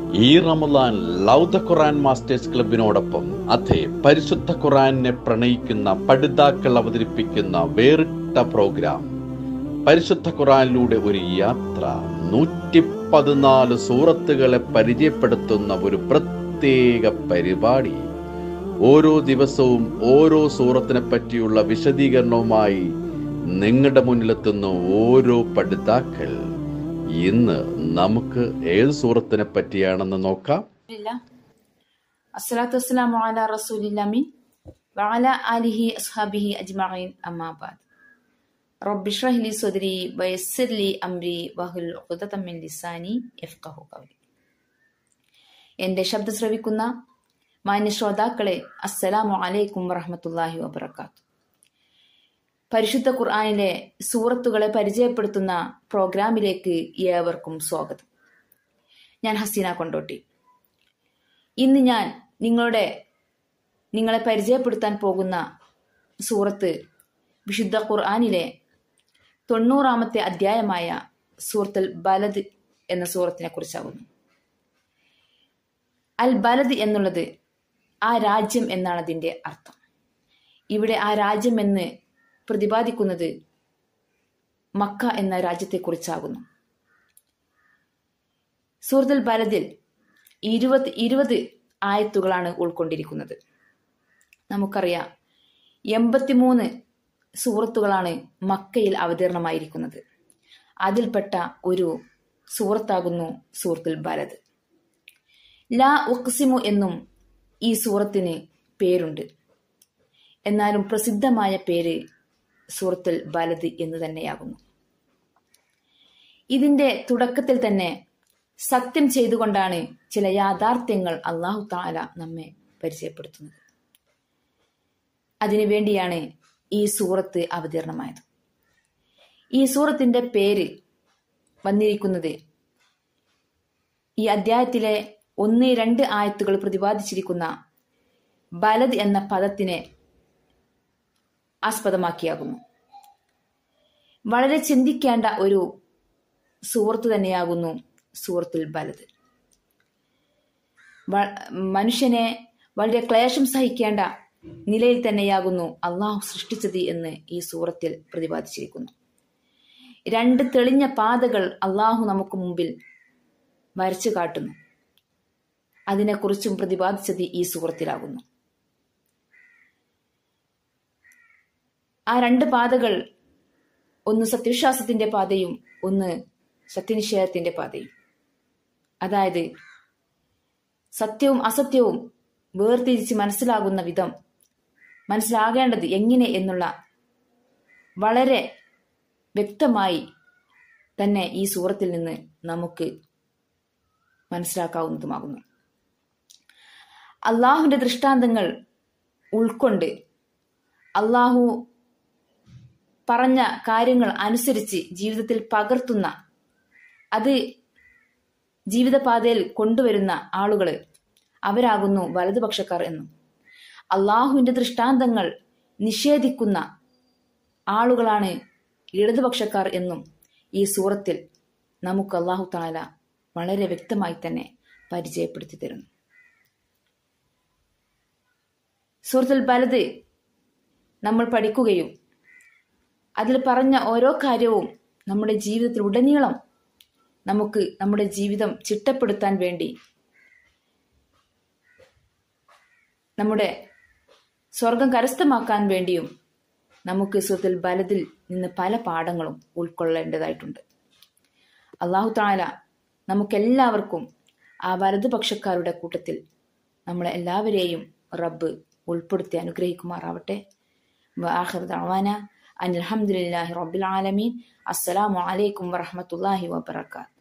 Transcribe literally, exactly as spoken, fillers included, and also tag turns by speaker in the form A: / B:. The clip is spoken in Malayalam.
A: ഈ Ramadan love the Quran masters ക്ലബിനോടൊപ്പം അതെ പരിശുദ്ധ ഖുർആനെ പ്രണയിക്കുന്ന പഠിതാക്കൾ അവതരിപ്പിക്കുന്ന വേറിട്ട പ്രോഗ്രാം പരിശുദ്ധ ഖുർആനിലൂടെ ഒരു യാത്ര. നൂറ്റി പതിനാല് സൂറത്തുകളെ പരിചയപ്പെടുത്തുന്ന ഒരു പ്രത്യേക പരിപാടി. ഓരോ ദിവസവും ഓരോ സൂറത്തിനെ പറ്റിയുള്ള വിശദീകരണവുമായി നിങ്ങളുടെ മുന്നിലെത്തുന്ന ഓരോ പഠിതാക്കൾ. ഇന്ന് നമുക്ക് ഏത് സൂറത്തിനെ പറ്റിയാണെന്ന് നോക്കാം.
B: അസ്സലാത്തു വസ്സലാമു അലാ റസൂലില്ലാമീൻ വഅലാ ആലിഹി അസ്ഹാബിഹി അജ്മഈൻ. അമ്മാ ബഅദ്. റബ്ബി ഇശ്റഹ് ലി സദ്രി വയസ്സിർ ലി അംരി വഹ്ലുൽ ഉഖ്ദതം മിൻ ലിസാനി യഫ്ഖഹു ഖൗലി. എന്റെ ശബ്ദം ശ്രവിക്കുന്ന മാന്യ ശ്രോതാക്കളെ, അസ്സലാമു അലൈക്കും വറഹ്മത്തുള്ളാഹി വബറകാതുഹു. പരിശുദ്ധ ഖുർആനിലെ സൂറത്തുകളെ പരിചയപ്പെടുത്തുന്ന പ്രോഗ്രാമിലേക്ക് ഏവർക്കും സ്വാഗതം. ഞാൻ ഹസീന കൊണ്ടോട്ടി. ഇന്ന് ഞാൻ നിങ്ങളുടെ നിങ്ങളെ പരിചയപ്പെടുത്താൻ പോകുന്ന സൂറത്ത് വിശുദ്ധ ഖുർആനിലെ തൊണ്ണൂറാമത്തെ അധ്യായമായ സൂറത്തുൽ ബലദ് എന്ന സൂറത്തിനെ കുറിച്ചാകുന്നു. അൽ ബലദ് എന്നുള്ളത് ആ രാജ്യം എന്നാണ് അതിൻ്റെ അർത്ഥം. ഇവിടെ ആ രാജ്യം എന്ന് പ്രതിപാദിക്കുന്നത് മക്ക എന്ന രാജ്യത്തെക്കുറിച്ചാകുന്നു. സൂറത്തുൽ ബലദിൽ ഇരുപത് ഇരുപത് ആയത്തുകളാണ് ഉൾക്കൊണ്ടിരിക്കുന്നത്. നമുക്കറിയാം, എൺപത്തിമൂന്ന് സൂറത്തുകളാണ് മക്കയിൽ അവതീർണമായിരിക്കുന്നത്. അതിൽപ്പെട്ട ഒരു സൂറത്താകുന്നു സൂറത്തുൽ ബലദ്. ലാ ഉഖ്സിമു എന്നും ഈ സൂറത്തിന് പേരുണ്ട്. എന്നാലും പ്രസിദ്ധമായ പേര് സൂറത്തുൽ ബലദ് എന്ന് തന്നെയാകുന്നു. ഇതിന്റെ തുടക്കത്തിൽ തന്നെ സത്യം ചെയ്തുകൊണ്ടാണ് ചില യാഥാർത്ഥ്യങ്ങൾ അല്ലാഹു തആല നമ്മെ പരിചയപ്പെടുത്തുന്നത്. അതിനുവേണ്ടിയാണ് ഈ സൂറത്ത് അവതീർണമായത്. ഈ സൂറത്തിന്റെ പേര് വന്നിരിക്കുന്നത് ഈ അധ്യായത്തിലെ ഒന്ന് രണ്ട് ആയത്തുകൾ പ്രതിപാദിച്ചിരിക്കുന്ന ബലദ് എന്ന പദത്തിനെ ആസ്പദമാക്കിയാകുന്നു. വളരെ ചിന്തിക്കേണ്ട ഒരു സൂറത്ത് തന്നെയാകുന്നു സൂറത്തുൽ ബലദ്. മനുഷ്യനെ വളരെ ക്ലേശം സഹിക്കേണ്ട നിലയിൽ തന്നെയാകുന്നു അള്ളാഹു സൃഷ്ടിച്ചത് എന്ന് ഈ സൂറത്തിൽ പ്രതിപാദിച്ചിരിക്കുന്നു. രണ്ട് തെളിഞ്ഞ പാതകൾ അള്ളാഹു നമുക്ക് മുമ്പിൽ വരച്ചു കാട്ടുന്നു. അതിനെക്കുറിച്ചും പ്രതിപാദിച്ചത് ഈ സൂറത്തിലാകുന്നു. ആ രണ്ട് പാതകൾ, ഒന്ന് സത്യവിശ്വാസത്തിന്റെ പാതയും ഒന്ന് സത്യനിഷേധത്തിന്റെ പാതയും. അതായത് സത്യവും അസത്യവും വേർതിരിച്ച് മനസ്സിലാകുന്ന വിധം, മനസ്സിലാകേണ്ടത് എങ്ങനെ എന്നുള്ള വളരെ വ്യക്തമായി തന്നെ ഈ സൂറത്തിൽ നിന്ന് നമുക്ക് മനസ്സിലാക്കാവുന്നതുമാകുന്നു. അള്ളാഹുവിന്റെ ദൃഷ്ടാന്തങ്ങൾ ഉൾക്കൊണ്ട് അള്ളാഹു പറഞ്ഞ കാര്യങ്ങൾ അനുസരിച്ച് ജീവിതത്തിൽ പകർത്തുന്ന, അത് ജീവിതപാതയിൽ കൊണ്ടുവരുന്ന ആളുകൾ അവരാകുന്നു വലതുപക്ഷക്കാർ എന്നും, അള്ളാഹുവിന്റെ ദൃഷ്ടാന്തങ്ങൾ നിഷേധിക്കുന്ന ആളുകളാണ് ഇടതുപക്ഷക്കാർ എന്നും ഈ സൂറത്തിൽ നമുക്ക് അള്ളാഹു തആല വളരെ വ്യക്തമായി തന്നെ പരിചയപ്പെടുത്തി തരുന്നു. സൂറത്തുൽ ബലദ് നമ്മൾ പഠിക്കുകയും അതിൽ പറഞ്ഞ ഓരോ കാര്യവും നമ്മുടെ ജീവിതത്തിൽ ഉടനീളം നമുക്ക് നമ്മുടെ ജീവിതം ചിട്ടപ്പെടുത്താൻ വേണ്ടി, നമ്മുടെ സ്വർഗം കരസ്ഥമാക്കാൻ വേണ്ടിയും നമുക്ക് സൂറത്തുൽ ബലദിൽ നിന്ന് പല പാഠങ്ങളും ഉൾക്കൊള്ളേണ്ടതായിട്ടുണ്ട്. അല്ലാഹു തആല നമുക്കെല്ലാവർക്കും ആ വലതുപക്ഷക്കാരുടെ കൂട്ടത്തിൽ നമ്മളെ എല്ലാവരെയും റബ്ബ് ഉൾപ്പെടുത്തി അനുഗ്രഹിക്കുമാറാവട്ടെ. വആഖിറു ദഅവാന അനിൽ ഹംദുലില്ലാഹി റബ്ബിൽ ആലമീൻ. അസ്സലാമു അലൈക്കും വറഹ്മത്തുള്ളാഹി വബറകാതുഹു.